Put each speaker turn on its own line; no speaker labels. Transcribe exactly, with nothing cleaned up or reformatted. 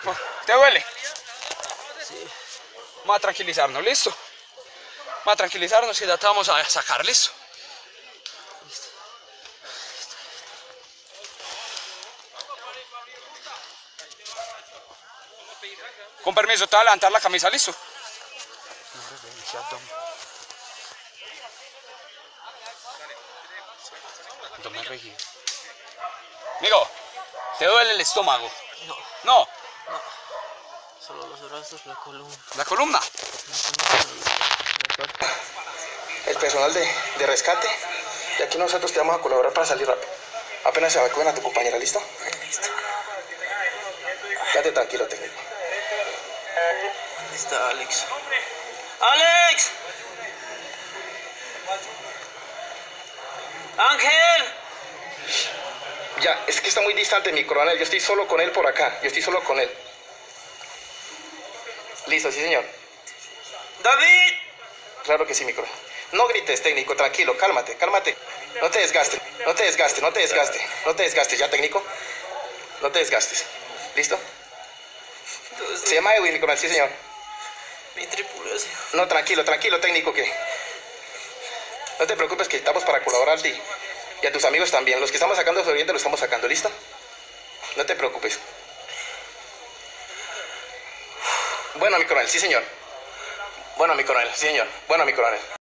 ¿Te duele?
Sí.
Vamos a tranquilizarnos, ¿listo? Vamos a tranquilizarnos y ya te vamos a sacar, ¿listo? Con permiso, te voy a levantar la camisa, ¿listo? Amigo, ¿te duele el estómago?
No,
No.
no. Solo los brazos, la columna.
¿La columna?
El personal de, de rescate. Y aquí nosotros te vamos a colaborar para salir rápido. Apenas se evacúen a tu compañera, ¿listo?
Listo.
Quédate tranquilo, técnico.
¿Dónde está Alex? ¡Alex! ¡Ángel!
Ya, es que está muy distante mi coronel. Yo estoy solo con él por acá. Yo estoy solo con él. Listo, sí, señor.
¡David!
Claro que sí, mi coronel. No grites, técnico, tranquilo, cálmate, cálmate. No te desgastes, no te desgastes, no te desgastes, no te desgastes, ¿ya, técnico? No te desgastes. ¿Listo? Se llama Edwin, mi coronel, sí, señor.
Mi tripulación.
No, tranquilo, tranquilo, técnico, que... No te preocupes, que estamos para colaborar a ti. Y a tus amigos también. Los que estamos sacando de Oriente lo estamos sacando, ¿listo? No te preocupes. Bueno, mi coronel, sí, señor. Bueno, mi coronel, sí, señor. Bueno, mi coronel.